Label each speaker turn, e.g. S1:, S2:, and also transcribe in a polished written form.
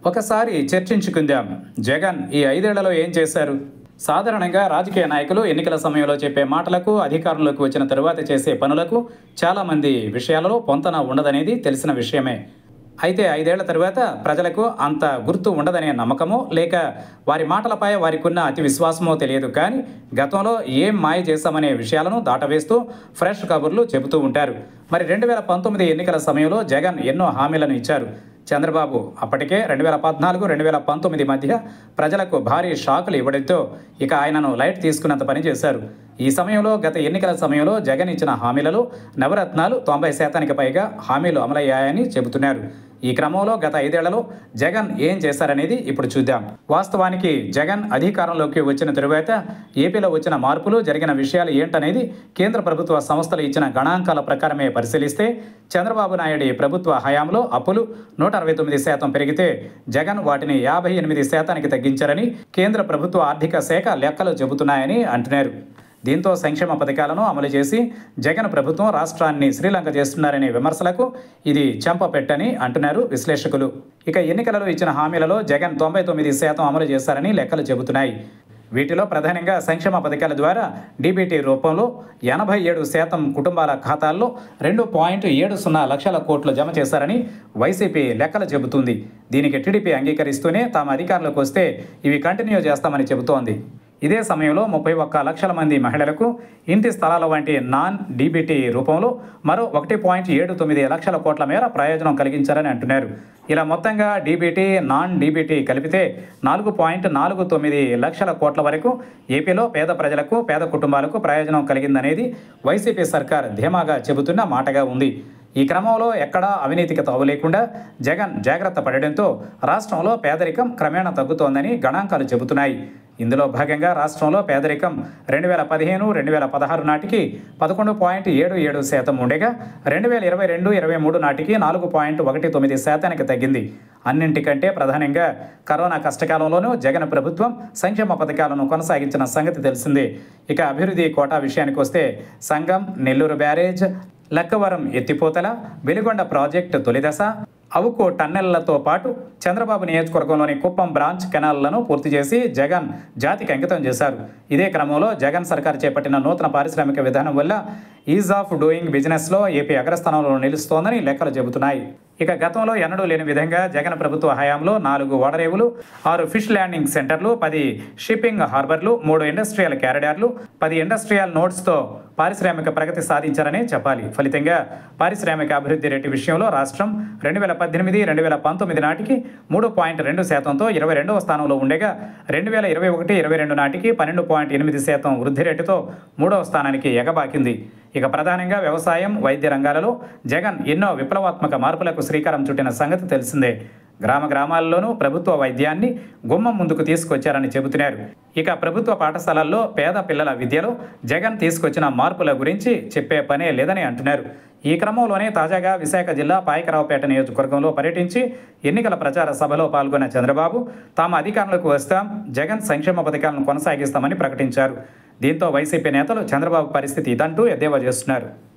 S1: ఒకసారి చర్చించుకుందాం. జగన్ ఈ 5 ఏళ్లలో ఏం చేశారు? సాధారణంగా రాజకీయ నాయకులు ఎన్నికల సమయంలో చెప్పే మాటలకు, అధికారంలోకి వచ్చిన తరువాత చేసే పనులకు చాలామంది విషయాలలో పొంతన ఉండదనేది తెలిసిన విషయమే. అయితే 5 ఏళ్ల తరువాత ప్రజలకు అంత గుర్తు ఉండదనే నమ్మకమో, లేక వారి మాటలపై వారికున్న అతి విశ్వాసమో తెలియదు. కానీ గతంలో ఏం మాయ చేశామనే విషయాలను దాటవేస్తూ ఫ్రెష్ కబుర్లు చెబుతూ ఉంటారు. మరి 2019 ఎన్నికల సమయంలో జగన్ ఎన్నో హామీలను ఇచ్చారు. చంద్రబాబు అప్పటికే 2014, 2019 మధ్య ప్రజలకు భారీ షాకులు ఇవ్వడంతో ఇక ఆయనను లైట్ తీసుకున్నంత పని చేశారు. ఈ సమయంలో గత ఎన్నికల సమయంలో జగన్ ఇచ్చిన హామీలలో నవరత్నాలు 90% పైగా హామీలు అమలయ్యాయని చెబుతున్నారు. ఈ క్రమంలో గత 5 ఏళ్లలో జగన్ ఏం చేశారనేది ఇప్పుడు చూద్దాం. వాస్తవానికి జగన్ అధికారంలోకి వచ్చిన తరువాత ఏపీలో వచ్చిన మార్పులు, జరిగిన విషయాలు ఏంటనేది కేంద్ర ప్రభుత్వ సంస్థలు ఇచ్చిన గణాంకాల ప్రకారమే పరిశీలిస్తే చంద్రబాబు నాయుడు ప్రభుత్వ హయాంలో అప్పులు 169% పెరిగితే జగన్ వాటిని 58% తగ్గించారని కేంద్ర ప్రభుత్వ ఆర్థిక శాఖ లెక్కలు చెబుతున్నాయని అంటున్నారు. దీంతో సంక్షేమ పథకాలను అమలు చేసి జగన్ ప్రభుత్వం రాష్ట్రాన్ని శ్రీలంక చేస్తున్నారనే విమర్శలకు ఇది చెంపపెట్టని అంటున్నారు విశ్లేషకులు. ఇక ఎన్నికలలో ఇచ్చిన హామీలలో జగన్ 99% అమలు చేశారని లెక్కలు చెబుతున్నాయి. వీటిలో ప్రధానంగా సంక్షేమ పథకాల ద్వారా డీబీటీ రూపంలో 87% కుటుంబాల ఖాతాల్లో 2.70 లక్షల కోట్లు జమ చేశారని వైసీపీ లెక్కలు చెబుతుంది. దీనికి టీడీపీ అంగీకరిస్తూనే తాము అధికారంలోకి వస్తే ఇవి కంటిన్యూ చేస్తామని చెబుతోంది. ఇదే సమయంలో 31 లక్షల మంది మహిళలకు ఇంటి స్థలాల వంటి నాన్ డీబీటీ రూపంలో మరో 1.79 లక్షల కోట్ల మేర ప్రయోజనం కలిగించారని అంటున్నారు. ఇలా మొత్తంగా డీబీటీ, నాన్ డీబీటీ కలిపితే 4.49 లక్షల కోట్ల వరకు ఏపీలో పేద ప్రజలకు, పేద కుటుంబాలకు ప్రయోజనం కలిగిందనేది వైసీపీ సర్కార్ ధీమాగా చెబుతున్న మాటగా ఉంది. ఈ క్రమంలో ఎక్కడా అవినీతికి తావు లేకుండా జగన్ జాగ్రత్త పడడంతో రాష్ట్రంలో పేదరికం క్రమేణా తగ్గుతోందని గణాంకాలు చెబుతున్నాయి. ఇందులో భాగంగా రాష్ట్రంలో పేదరికం 2015, 2016 నాటికి 11.77% ఉండగా 2022-23 నాటికి 4.19% తగ్గింది. అన్నింటికంటే ప్రధానంగా కరోనా కష్టకాలంలోనూ జగన్ ప్రభుత్వం సంక్షేమ పథకాలను కొనసాగించిన సంగతి తెలిసిందే. ఇక అభివృద్ధి కోటా విషయానికి వస్తే సంగం, నెల్లూరు బ్యారేజ్, లక్కవరం ఎత్తిపోతల, వెలిగొండ ప్రాజెక్టు తొలిదశ, అవుకో టన్నెళ్లతో పాటు చంద్రబాబు నియోజకవర్గంలోని కుప్పం బ్రాంచ్ కెనాల్లను పూర్తి చేసి జగన్ జాతికి అంకితం చేశారు. ఇదే క్రమంలో జగన్ సర్కార్ చేపట్టిన నూతన పారిశ్రామిక విధానం వల్ల ఈజ్ ఆఫ్ డూయింగ్ బిజినెస్లో ఏపీ అగ్రస్థానంలో నిలుస్తోందని లెక్కలు చెబుతున్నాయి. ఇక గతంలో ఎన్నడూ లేని విధంగా జగన్ ప్రభుత్వ హయాంలో 4 ఓడరేవులు, 6 ఫిష్ ల్యాండింగ్ సెంటర్లు, 10 షిప్పింగ్ హార్బర్లు, 3 ఇండస్ట్రియల్ క్యారిడార్లు, 10 ఇండస్ట్రియల్ నోడ్స్తో పారిశ్రామిక ప్రగతి సాధించారని చెప్పాలి. ఫలితంగా పారిశ్రామిక అభివృద్ధి రేటు విషయంలో రాష్ట్రం 2018-2019 నాటికి 3.2%తో 22వ స్థానంలో ఉండగా 2021-22 నాటికి 12.8% వృద్ధి రేటుతో 3వ స్థానానికి ఎగబాకింది. ఇక ప్రధానంగా వ్యవసాయం, వైద్య రంగాలలో జగన్ ఎన్నో విప్లవాత్మక మార్పులకు శ్రీకారం చుట్టిన సంగతి తెలిసిందే. గ్రామాల్లోనూ ప్రభుత్వ వైద్యాన్ని గుమ్మం ముందుకు తీసుకొచ్చారని చెబుతున్నారు. ఇక ప్రభుత్వ పాఠశాలల్లో పేద పిల్లల విద్యలో జగన్ తీసుకొచ్చిన మార్పుల గురించి చెప్పే పనే లేదని అంటున్నారు. ఈ క్రమంలోనే తాజాగా విశాఖ జిల్లా పాయకరావుపేట నియోజకవర్గంలో పర్యటించి ఎన్నికల ప్రచార సభలో పాల్గొన్న చంద్రబాబు తాము అధికారంలోకి వస్తాం, జగన్ సంక్షేమ పథకాలను కొనసాగిస్తామని ప్రకటించారు. దీంతో వైసీపీ నేతలు చంద్రబాబు పరిస్థితి ఇదంటూ ఎద్దేవా చేస్తున్నారు.